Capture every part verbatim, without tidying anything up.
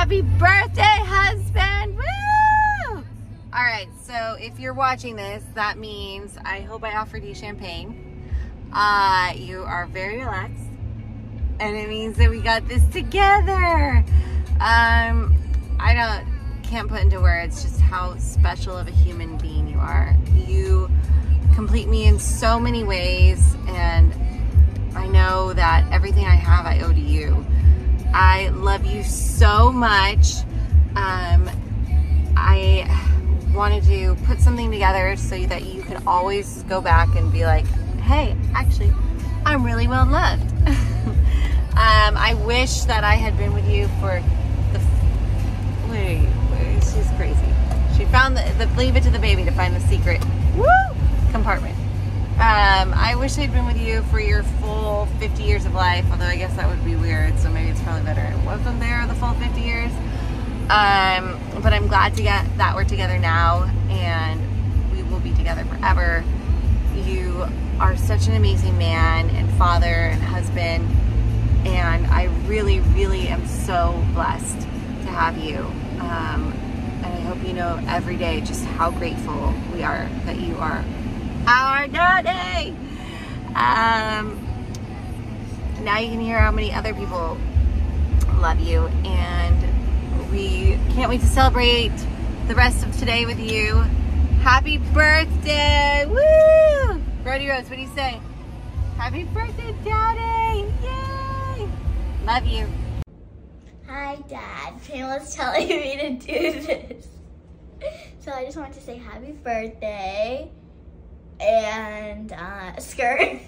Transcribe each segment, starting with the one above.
Happy birthday, husband! Woo! All right, so if you're watching this, that means I hope I offered you champagne. Uh, you are very relaxed, and it means that we got this together. Um, I don't, can't put into words just how special of a human being you are. You complete me in so many ways, and I know that everything I have I owe to you. I love you so much. Um, I wanted to put something together so that you could always go back and be like, hey, actually, I'm really well loved. um, I wish that I had been with you for the, wait, wait, she's crazy. She found the, the, leave it to the baby to find the secret, woo, compartment. Um, I wish I'd been with you for your full fifty years of life, although I guess that would be weird, so maybe it's probably better it wasn't there the full fifty years. Um, but I'm glad to get that we're together now, and we will be together forever. You are such an amazing man and father and husband, and I really, really am so blessed to have you. Um, and I hope you know every day just how grateful we are that you are our daddy. Um, now you can hear how many other people love you, and we can't wait to celebrate the rest of today with you. Happy birthday! Woo! Brody Rose, what do you say? Happy birthday, Daddy! Yay! Love you. Hi, Dad. Pamela's telling me to do this. So I just wanted to say happy birthday and uh, skirt.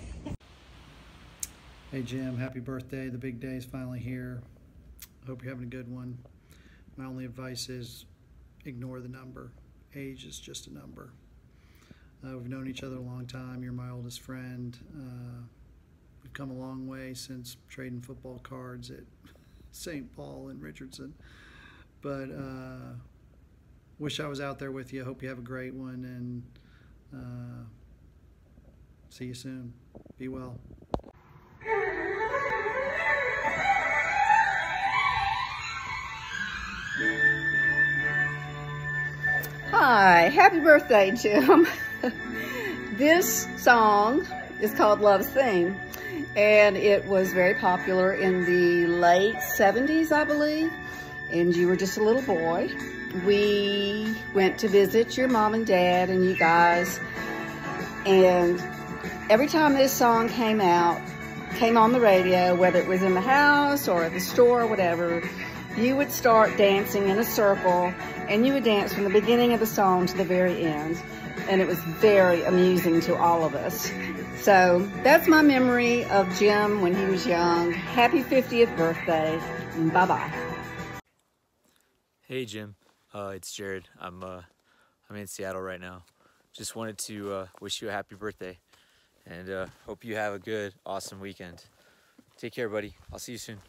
Hey Jim, happy birthday. The big day is finally here. Hope you're having a good one. My only advice is ignore the number. Age is just a number. Uh, we've known each other a long time. You're my oldest friend. Uh, we've come a long way since trading football cards at Saint Paul and Richardson. But uh, wish I was out there with you. Hope you have a great one, and uh, see you soon. Be well. Hi, happy birthday, Jim. This song is called Love Thing, and it was very popular in the late seventies, I believe, and you were just a little boy. We went to visit your mom and dad and you guys, and every time this song came out, came on the radio, whether it was in the house or at the store or whatever, you would start dancing in a circle, and you would dance from the beginning of the song to the very end. And it was very amusing to all of us. So that's my memory of Jim when he was young. Happy fiftieth birthday. Bye-bye. Hey Jim, uh, it's Jared. I'm, uh, I'm in Seattle right now. Just wanted to uh, wish you a happy birthday, and uh, hope you have a good, awesome weekend. Take care, buddy. I'll see you soon.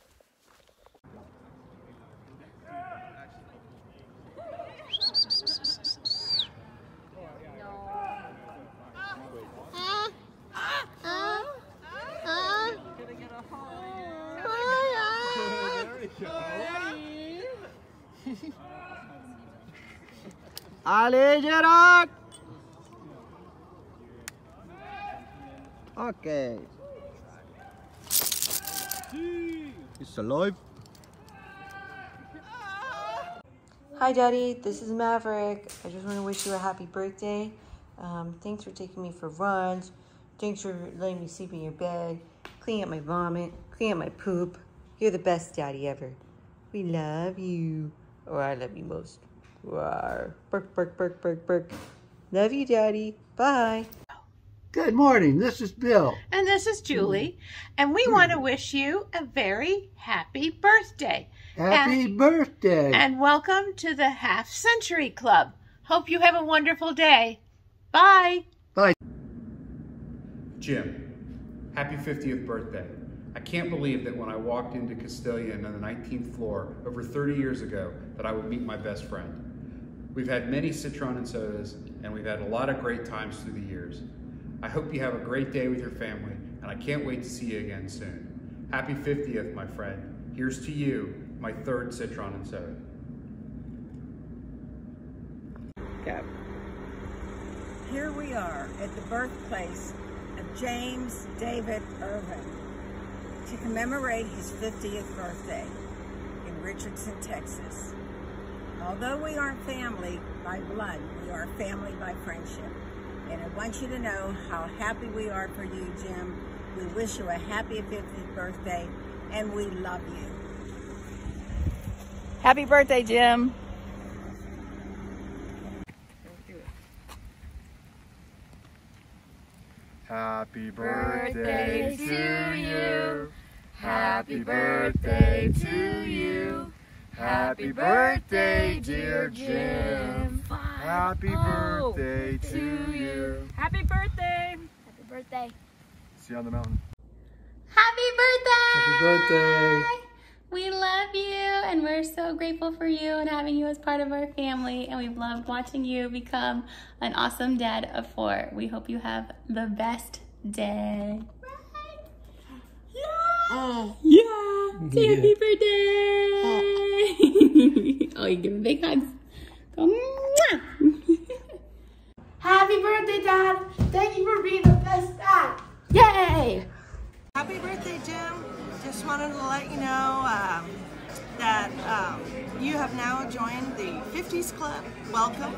Allez, Gerard! Okay. It's alive. Hi, Daddy. This is Maverick. I just want to wish you a happy birthday. Um, thanks for taking me for runs. Thanks for letting me sleep in your bed. Clean up my vomit. Clean up my poop. You're the best daddy ever. We love you. Or I love you most. Rawr. Burk, burk, burk, burk, burk. Love you, Daddy. Bye. Good morning. This is Bill. And this is Julie. And we want to wish you a very happy birthday. Happy and, birthday. And welcome to the Half Century Club. Hope you have a wonderful day. Bye. Bye. Jim, happy fiftieth birthday. I can't believe that when I walked into Castilian on the nineteenth floor over thirty years ago that I would meet my best friend. We've had many Citron and sodas, and we've had a lot of great times through the years. I hope you have a great day with your family, and I can't wait to see you again soon. Happy fiftieth, my friend. Here's to you my third Citron and Soda. Go. Here we are at the birthplace of James David Irvin to commemorate his fiftieth birthday in Richardson, Texas. Although we aren't family by blood, we are family by friendship. And I want you to know how happy we are for you, Jim. We wish you a happy fiftieth birthday, and we love you. Happy birthday, Jim. Happy birthday to you. Happy birthday to you. Happy birthday, dear Jim. Happy birthday to you. Happy birthday. Happy birthday. See you on the mountain. Happy birthday. Happy birthday. We love you and we're so grateful for you and having you as part of our family, and we've loved watching you become an awesome dad of four. We hope you have the best day. Right? Yeah. Oh. Yeah. Say happy birthday. Oh, you give him big hugs. Go. Mwah. Happy birthday, Dad. Thank you for being the best dad. Yay. Happy birthday, Jim. Just wanted to let you know um, that um, you have now joined the fifties Club. Welcome.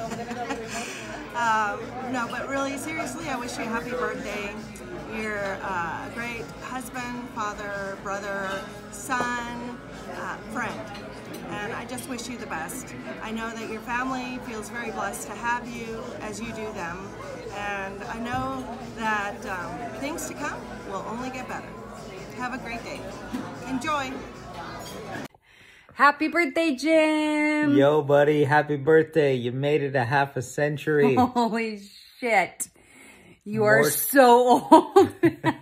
um, no, but really, seriously, I wish you a happy birthday. You're uh, a great husband, father, brother, son, uh, friend. And I just wish you the best. I know that your family feels very blessed to have you as you do them. And I know that um, things to come will only get better. Have a great day. Enjoy. Happy birthday, Jim. Yo, buddy. Happy birthday. You made it a half a century. Holy shit. You More... are so old.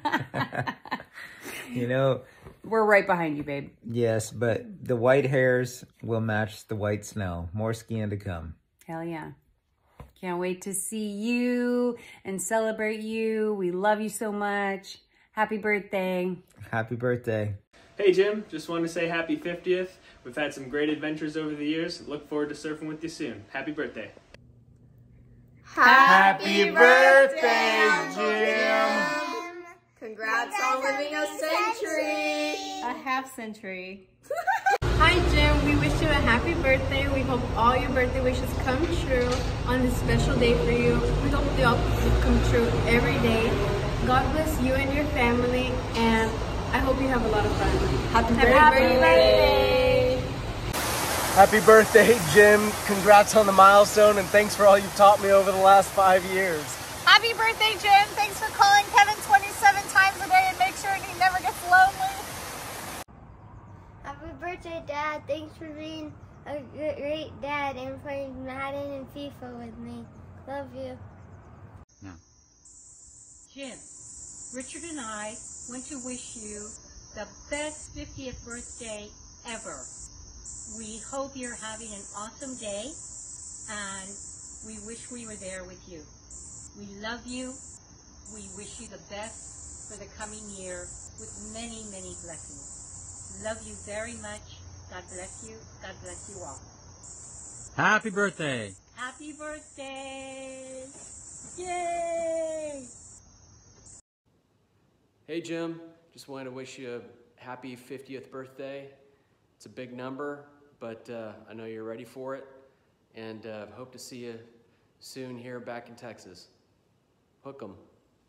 You know. We're right behind you, babe. Yes, but the white hairs will match the white snow. More skiing to come. Hell yeah. Can't wait to see you and celebrate you. We love you so much. Happy birthday. Happy birthday. Hey Jim, just wanted to say happy fiftieth. We've had some great adventures over the years. Look forward to surfing with you soon. Happy birthday. Happy birthday, Jim. Congrats on living a century. A half century. Hi Jim, we wish you a happy birthday. We hope all your birthday wishes come true on this special day for you. We hope they all come true every day. God bless you and your family, and I hope you have a lot of fun. Happy, happy birthday. birthday. Happy birthday, Jim. Congrats on the milestone, and thanks for all you've taught me over the last five years. Happy birthday, Jim. Thanks for calling Kevin twenty-seven times a day and make sure he never gets lonely. Happy birthday, Dad. Thanks for being a great dad and playing Madden and FIFA with me. Love you. No. Jim, Richard and I want to wish you the best fiftieth birthday ever. We hope you're having an awesome day, and we wish we were there with you. We love you. We wish you the best for the coming year with many, many blessings. Love you very much. God bless you. God bless you all. Happy birthday. Happy birthday. Yay. Hey Jim, just wanted to wish you a happy fiftieth birthday. It's a big number, but uh, I know you're ready for it, and uh, hope to see you soon here back in Texas. Hook 'em.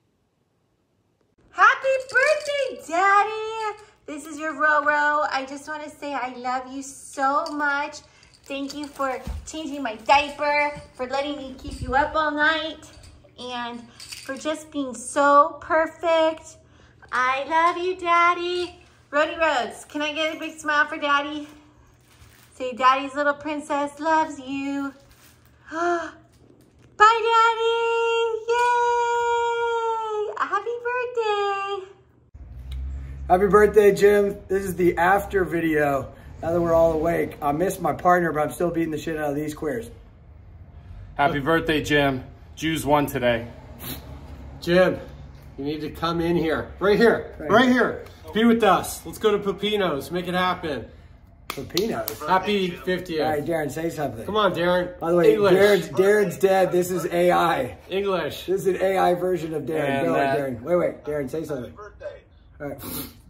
Happy birthday, Daddy! This is your Roro. I just want to say I love you so much. Thank you for changing my diaper, for letting me keep you up all night, and for just being so perfect. I love you, Daddy. Rody Rhodes, can I get a big smile for Daddy? Say, Daddy's little princess loves you. Bye, Daddy. Yay! Happy birthday. Happy birthday, Jim. This is the after video. Now that we're all awake. I missed my partner, but I'm still beating the shit out of these queers. Happy birthday, Jim. Jews won today. Jim, you need to come in here. Right here. Right, right here. Be with us. Let's go to Pepino's. Make it happen. Pepinos. Happy fiftieth. All right, Darren, say something. Come on, Darren. By the way, English. Darren's, Darren's dead. This is A I. English. This is an A I version of Darren. And Go ahead, that- Darren. Wait, wait. Darren, say something. All right.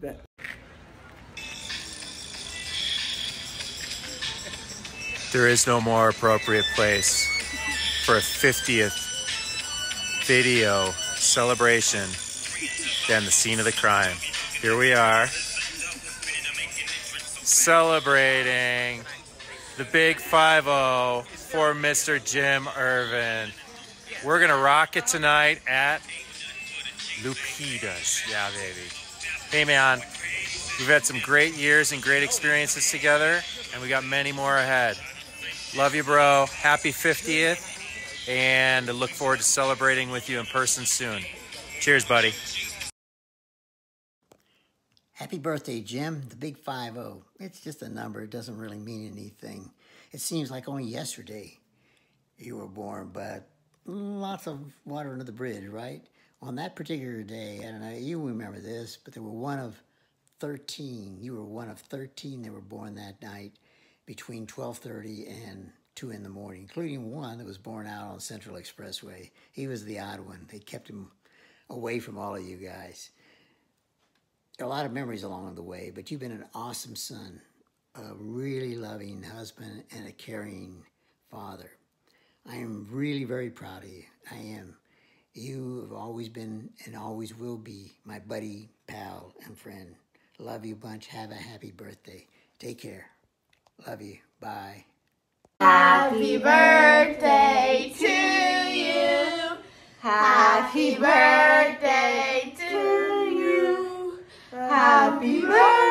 There is no more appropriate place for a fiftieth video celebration than the scene of the crime. Here we are, celebrating the big five oh for Mister Jim Irvin. We're gonna rock it tonight at Lupitas. Yeah, baby. Hey, man, we've had some great years and great experiences together, and we got many more ahead. Love you, bro. Happy fiftieth, and I look forward to celebrating with you in person soon. Cheers, buddy. Happy birthday, Jim, the big five oh. It's just a number. It doesn't really mean anything. It seems like only yesterday you were born, but lots of water under the bridge, right? On that particular day, I don't know, you remember this, but there were one of thirteen. You were one of thirteen that were born that night between twelve thirty and two in the morning, including one that was born out on Central Expressway. He was the odd one. They kept him away from all of you guys. There are a lot of memories along the way, but you've been an awesome son, a really loving husband, and a caring father. I am really very proud of you. I am. You have always been and always will be my buddy, pal, and friend. Love you a bunch. Have a happy birthday. Take care. Love you. Bye. Happy birthday to you. Happy birthday to you. Happy birthday.